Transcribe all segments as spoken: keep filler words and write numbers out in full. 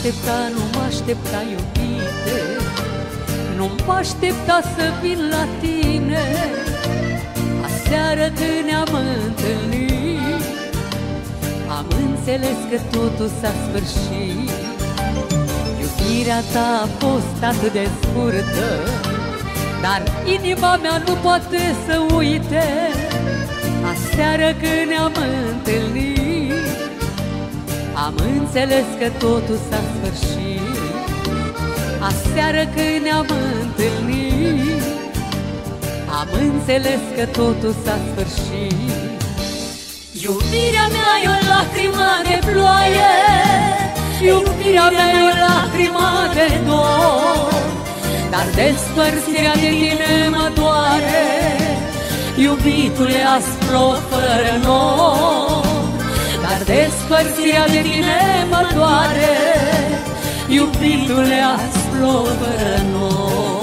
aștepta, nu mă aștepta, iubite, nu mă aștepta să vin la tine. Aseară când ne-am întâlnit, am înțeles că totul s-a sfârșit. Iubirea ta a fost atât de scurtă, dar inima mea nu poate să uite. Aseară când ne-am întâlnit, am înțeles că totul s-a sfârșit. Aseară când ne-am întâlnit, am înțeles că totul s-a sfârșit. Iubirea mea e o lacrimă de ploaie, iubirea mea e o lacrimă de dor, dar despărțirea de tine mă doare, iubitule aspru fără nor. Dar despărțirea de tine mă doare, iubitule aspru fără nor.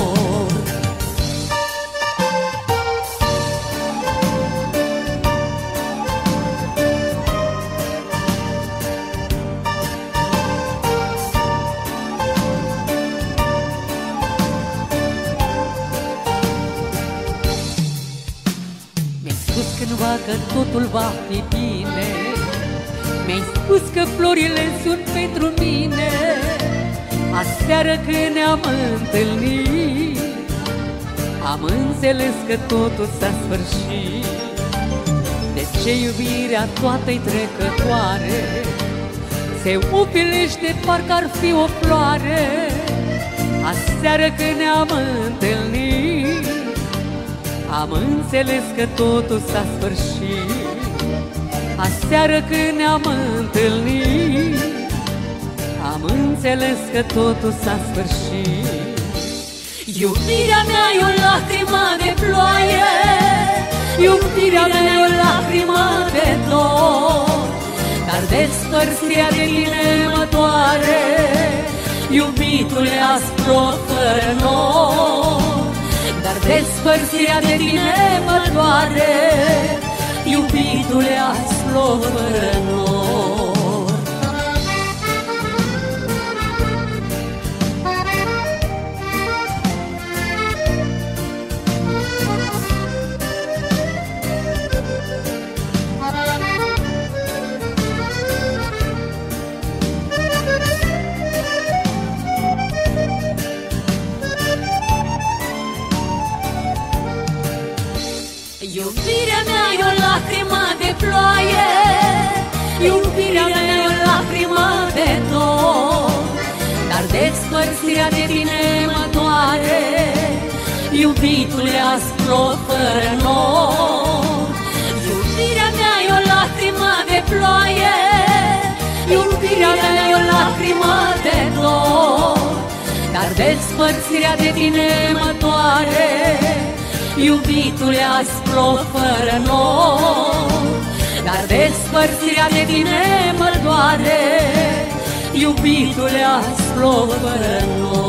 Cândva că totul va fi bine, mi-ai spus că florile sunt pentru mine. Aseară când ne-am întâlnit, am înțeles că totul s-a sfârșit. De ce iubirea toată-i trecătoare, se upilește parcă ar fi o floare. Aseară când ne-am întâlnit, am înțeles că totul s-a sfârșit. Aseară când ne-am întâlnit, am înțeles că totul s-a sfârșit. Iubirea mea e o lacrimă de ploaie, iubirea mea e o lacrimă de dor, dar despărțirea de tine mă doare, iubitule aspru fără nor. Dar despărțirea de tine mă doare, iubitule aspru fără nor. Iubirea mea e o lacrimă de ploaie, iubirea mea e o lacrimă de dor, dar despărțirea de tine mă doare, iubitule aspru fără nor. Iubirea mea e o lacrimă de ploaie, iubirea mea e o lacrimă de dor, dar despărțirea de tine mă doare, iubitule aspru fără nor. Dar despărțirea de tine mă doare, iubitule aspru fără nor.